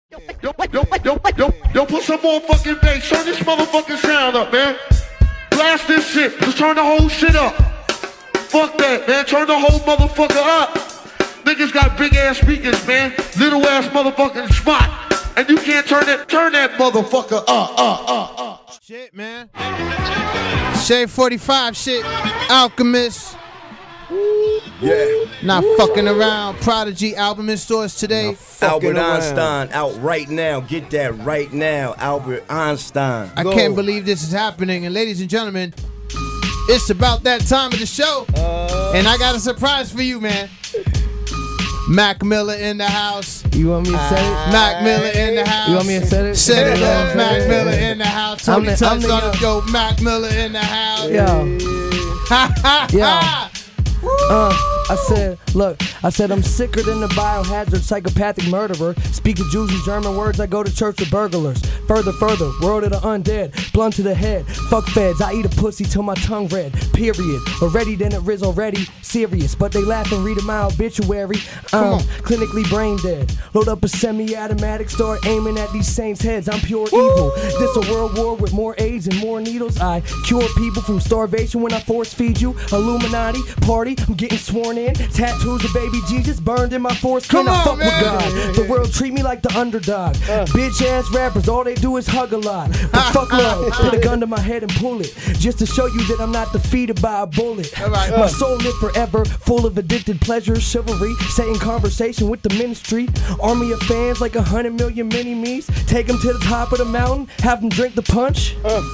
Yo, put some more fucking bass. Turn this motherfucking sound up, man. Blast this shit. Just turn the whole shit up. Fuck that, man. Turn the whole motherfucker up. Niggas got big ass speakers, man. Little ass motherfucking spot. And you can't turn that motherfucker up. Shit, man. Shade 45 shit. Alchemist. Yeah. Not fucking around. Prodigy album in stores today. Albert Einstein out right now. Get that right now. Albert Einstein. I can't believe this is happening. And ladies and gentlemen, it's about that time of the show. And I got a surprise for you, man. Mac Miller in the house. You want me to set it? Mac Miller in the house. You want me to set it? Set it off. Mac Miller in the house. Tony touched on it. Yo, Mac Miller in the house. Yo. I said I'm sicker than the biohazard psychopathic murderer. Speaking Jews and German words, I go to church with burglars. Further, world of the undead, blunt to the head. Fuck feds, I eat a pussy till my tongue red. Period. Already then it is already serious, but they laugh and read my obituary. Clinically brain dead. Load up a semi-automatic, start aiming at these saints' heads. I'm pure evil. This a world war with more AIDS and more needles. I cure people from starvation when I force feed you. Illuminati party, I'm getting sworn in. Tattoos of baby Jesus burned in my foreskin. I fuck with God. The world treat me like the underdog. Bitch ass rappers, all they do is hug a lot. But fuck love, put a gun to my head and pull it, just to show you that I'm not defeated by a bullet. My soul lit forever, full of addicted pleasure, chivalry, set in conversation with the ministry. Army of fans like 100 million mini-me's. Take them to the top of the mountain, have them drink the punch.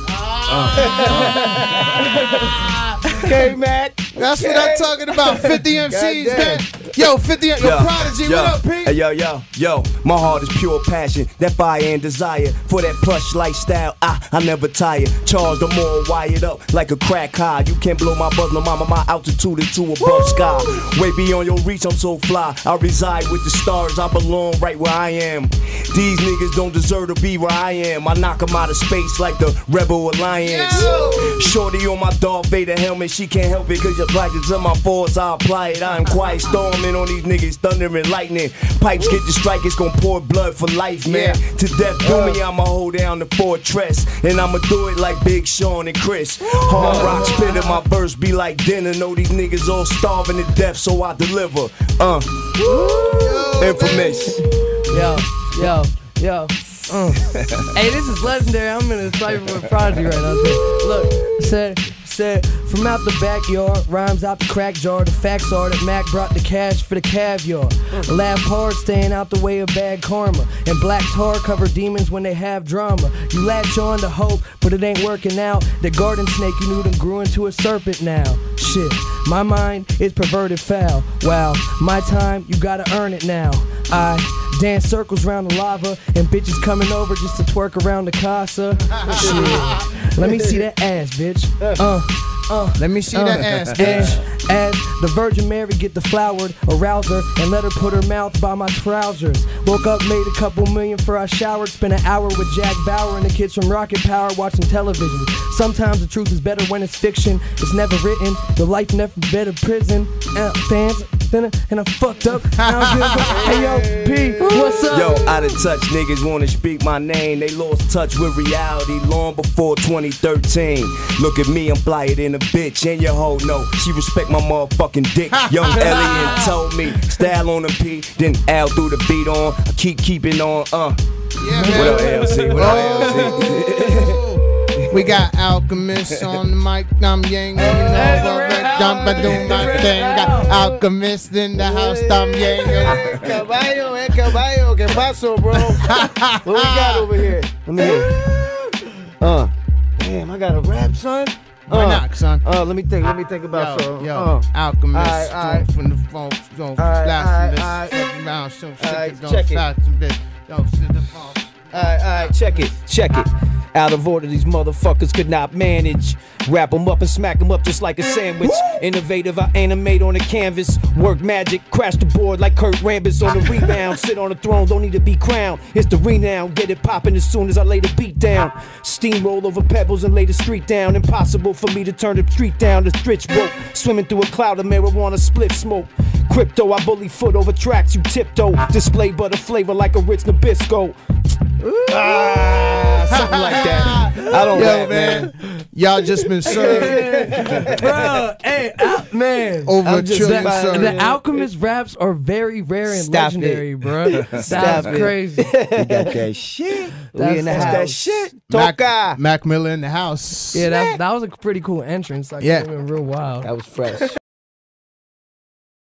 Okay, Mac. That's what I'm talking about. 50 MCs, man. Yo, 50 Yo, Prodigy, what up, P? Hey, yo. My heart is pure passion, that fire and desire for that plush lifestyle. I never tire. Charged or more wired up like a crack high. You can't blow my buzz, no mama. My altitude is too above sky. Way beyond your reach, I'm so fly. I reside with the stars. I belong right where I am. These niggas don't deserve to be where I am. I knock them out of space like the Rebel Alliance. Shorty on my Darth Vader helmet, she can't help it cause your practice on my force. I apply it. I am quiet storming on these niggas, thunder and lightning. Pipes get the strike, it's gon' pour blood for life, man. To death do me, I'ma hold down the fortress. And I'ma do it like Big Sean and Chris. Hard rock spitting, my verse be like dinner. Know these niggas all starving to death, so I deliver. Infamous. Yo. Hey, this is legendary. I'm in a cypher with Prodigy right now. Look, said from out the backyard, rhymes out the crack jar. The facts are that Mac brought the cash for the caviar. Laugh hard, staying out the way of bad karma. And black tar cover demons when they have drama. You latch on to hope, but it ain't working out. The garden snake you knew done grew into a serpent now. Shit, my mind is perverted foul. Wow, my time, you gotta earn it now. I dance circles around the lava and bitches coming over just to twerk around the casa. Shit, let me see that ass, bitch. Let me see that ass, bitch. As the Virgin Mary get deflowered, arouse her and let her put her mouth by my trousers. Woke up, made a couple million for I showered. Spent an hour with Jack Bauer in the kids from Rocket Power watching television. Sometimes the truth is better when it's fiction. It's never written. The life never better prison. Fans, and I fucked up. Hey yo, P, what's up? Yo, out of touch niggas wanna speak my name. They lost touch with reality long before 2013. Look at me, I'm flyer than a bitch, and your hoe know she respect my motherfucking dick. Young Elliot told me, style on the P, then Al threw the beat on. I keeping on. Yeah, man. What up, LC? What up, LC? We got Alchemist on the mic. I'm Yang, you know, I'm doing my thing. Got Alchemist in the house. I'm Yang. Caballo, ¿qué pasó, bro? What we got over here? Let me hear. Damn, I got a rap, son. Why not, son? Let me think about something. Alchemist. Alright. From the phone, don't flash around, some shit. Check it. Yo, shit, the phone. Alright, check it. Out of order, these motherfuckers could not manage. Wrap them up and smack them up just like a sandwich. Innovative, I animate on the canvas. Work magic, crash the board like Kurt Rambis on the rebound. Sit on the throne, don't need to be crowned. It's the renown, get it poppin' as soon as I lay the beat down. Steamroll over pebbles and lay the street down. Impossible for me to turn the street down. The stretch rope, swimming through a cloud of marijuana, split smoke. Crypto, I bully foot over tracks, you tiptoe. Display butter flavor like a rich Nabisco. Something like that. I don't know, man. Y'all just been served. Bro, hey, man. Over a trillion served. The Alchemist raps are very rare and legendary, bro. That's crazy. You got that shit. That's in the house. That shit. Mac Miller in the house. Yeah, that was a pretty cool entrance. Like, yeah. Real wild. That was fresh.